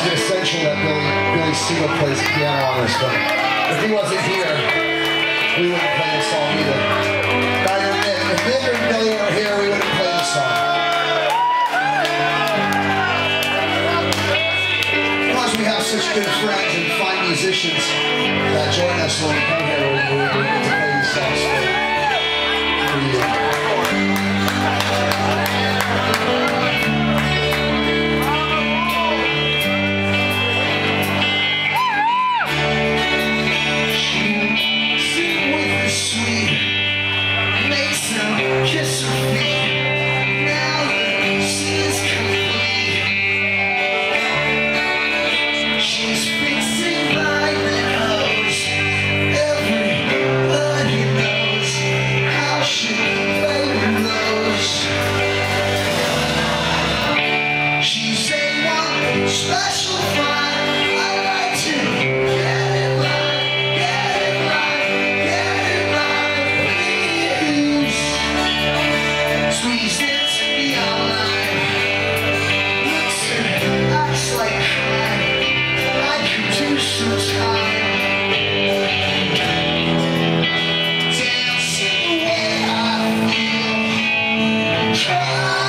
is an essential that Billy Seagull plays piano on this one. If he wasn't here, we wouldn't play this song either. Neither Nick. If Nick or Billy were here, we wouldn't play this song. Because we have such good friends and fine musicians that join us when we come here, we get to play these songs for you. Kiss her feet, now that she's complete. She's fixing lightning hose. Everybody knows how she played those. She's A1 special fine. I like to get it right, get it right, get it right, please. Squeeze into me online. Looks and acts like crime. I could do some time. Dance the way I feel. Try